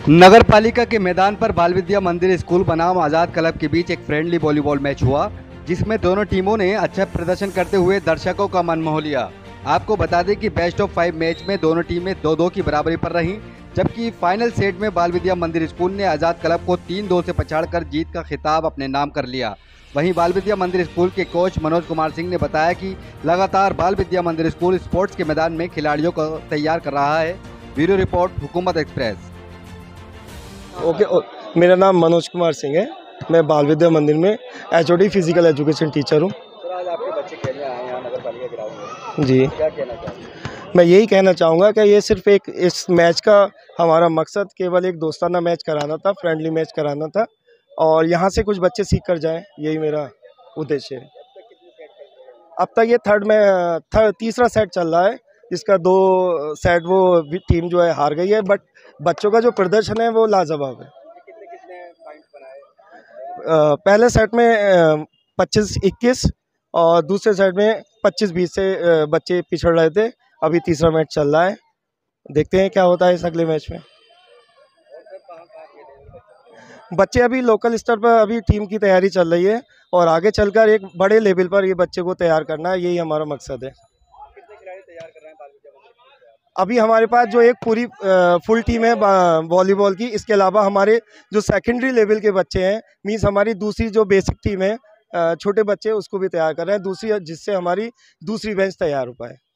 नगर पालिका के मैदान पर बाल विद्या मंदिर स्कूल बनाम आजाद क्लब के बीच एक फ्रेंडली वॉलीबॉल मैच हुआ, जिसमें दोनों टीमों ने अच्छा प्रदर्शन करते हुए दर्शकों का मन मोह लिया। आपको बता दें कि बेस्ट ऑफ 5 मैच में दोनों टीमें 2-2 की बराबरी पर रहीं, जबकि फाइनल सेट में बाल विद्या मंदिर स्कूल ने आजाद क्लब को 3-2 से पछाड़कर जीत का खिताब अपने नाम कर लिया। वहीं बाल विद्या मंदिर स्कूल के कोच मनोज कुमार सिंह ने बताया कि लगातार बाल विद्या मंदिर स्कूल स्पोर्ट्स के मैदान में खिलाड़ियों को तैयार कर रहा है। Bureau report, Hukumat express. मेरा नाम मनोज कुमार सिंह है। मैं बाल विद्या मंदिर में HOD फिजिकल एजुकेशन टीचर हूँ। आज आपके बच्चे खेलने आए हैं यहाँ नगर पालिका ग्राउंड में, जी, क्या कहना चाहेंगे? मैं यही कहना चाहूँगा कि ये सिर्फ एक इस मैच का हमारा मकसद केवल एक दोस्ताना मैच कराना था, फ्रेंडली मैच कराना था और यहाँ से कुछ बच्चे सीख कर जाएँ, यही मेरा उद्देश्य है। अब तक ये तीसरा सेट चल रहा है, जिसका 2 सेट वो टीम जो है हार गई है, बट बच्चों का जो प्रदर्शन है वो लाजवाब है। पहले सेट में 25-21 और दूसरे सेट में 25-20 से बच्चे पिछड़ रहे थे। अभी तीसरा मैच चल रहा है, देखते हैं क्या होता है इस अगले मैच में। बच्चे अभी लोकल स्तर पर अभी टीम की तैयारी चल रही है और आगे चलकर एक बड़े लेवल पर ये बच्चे को तैयार करना है, यही हमारा मकसद है। अभी हमारे पास जो एक पूरी फुल टीम है वॉलीबॉल की, इसके अलावा हमारे जो सेकेंडरी लेवल के बच्चे हैं, मींस हमारी दूसरी जो बेसिक टीम है छोटे बच्चे, उसको भी तैयार कर रहे हैं दूसरी, जिससे हमारी दूसरी बेंच तैयार हो पाए।